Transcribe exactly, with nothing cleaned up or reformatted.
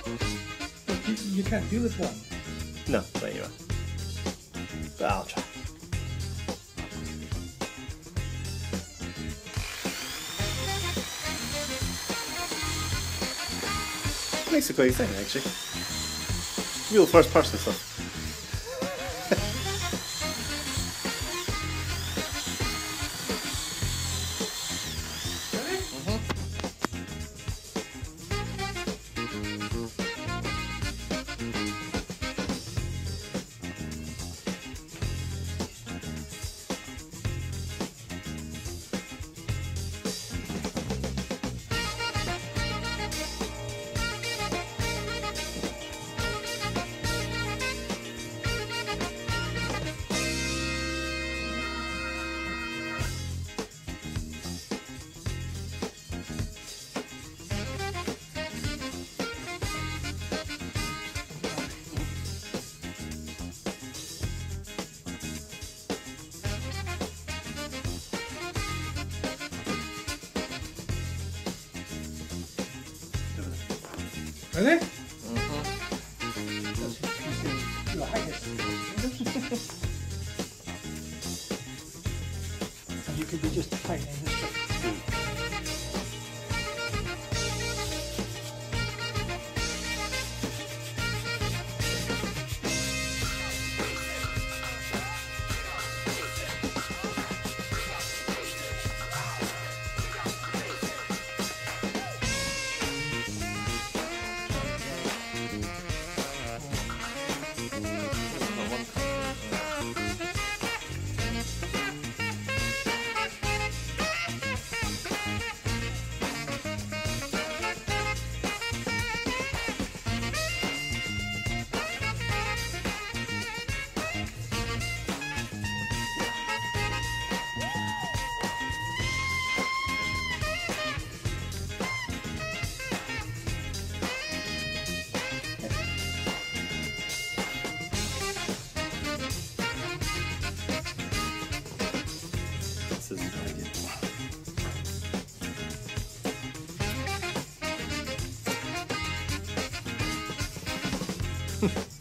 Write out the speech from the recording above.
You, you can't do this one. No, but anyway. But I'll try. Makes it quite exciting, actually. Real first person stuff. Ready? Mm-hmm. Your Highness. And you could be just tightening this stuff. This is an idea.